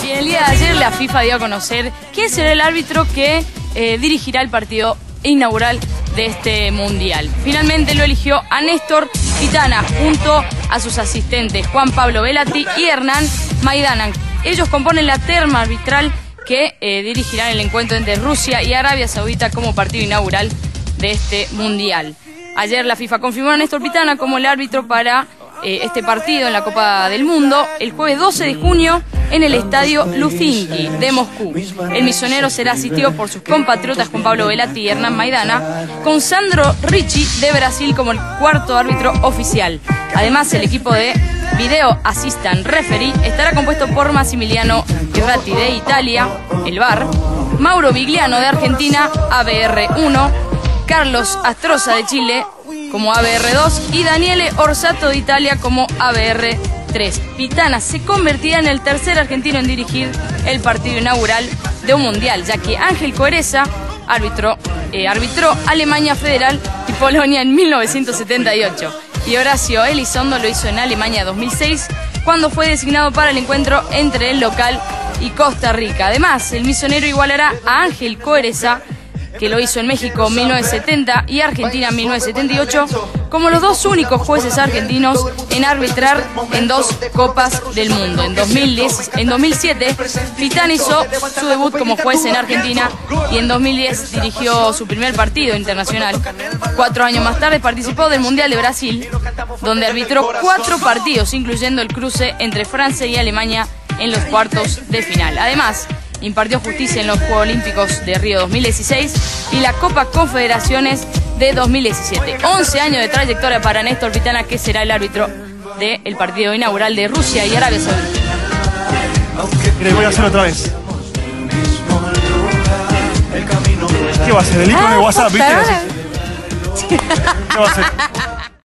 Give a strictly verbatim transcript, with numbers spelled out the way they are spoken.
Y en el día de ayer la FIFA dio a conocer quién será el árbitro que eh, dirigirá el partido inaugural de este mundial. Finalmente lo eligió a Néstor Pitana junto a sus asistentes Juan Pablo Velati y Hernán Maidana. Ellos componen la terna arbitral que eh, dirigirán el encuentro entre Rusia y Arabia Saudita como partido inaugural de este mundial. Ayer la FIFA confirmó a Néstor Pitana como el árbitro para eh, este partido en la Copa del Mundo el jueves doce de junio en el estadio Luzhniki de Moscú. El misionero será asistido por sus compatriotas Juan Pablo Velati y Hernán Maidana, con Sandro Ricci de Brasil como el cuarto árbitro oficial. Además, el equipo de Video Assistant Referee estará compuesto por Massimiliano Ghirratti de Italia, el V A R, Mauro Vigliano de Argentina, A B R uno, Carlos Astroza de Chile como A B R dos y Daniele Orsato de Italia como A B R tres. Pitana se convertirá en el tercer argentino en dirigir el partido inaugural de un mundial, ya que Ángel Coereza árbitro, eh, arbitró Alemania Federal y Polonia en mil novecientos setenta y ocho. Y Horacio Elizondo lo hizo en Alemania dos mil seis, cuando fue designado para el encuentro entre el local y Costa Rica. Además, el misionero igualará a Ángel Coereza, que lo hizo en México en mil novecientos setenta y Argentina en mil novecientos setenta y ocho, como los dos únicos jueces argentinos en arbitrar en dos Copas del Mundo. En dos mil diez, en dos mil siete, Pitana hizo su debut como juez en Argentina y en dos mil diez dirigió su primer partido internacional. Cuatro años más tarde participó del Mundial de Brasil, donde arbitró cuatro partidos, incluyendo el cruce entre Francia y Alemania en los cuartos de final. Además, impartió justicia en los Juegos Olímpicos de Río dos mil dieciséis y la Copa Confederaciones de dos mil diecisiete. once años de trayectoria para Néstor Pitana, que será el árbitro del partido inaugural de Rusia y Arabia Saudita. Le voy a hacer otra vez. ¿Qué va a hacer? ¿El icono de WhatsApp? ¿Viste? ¿Qué va a hacer?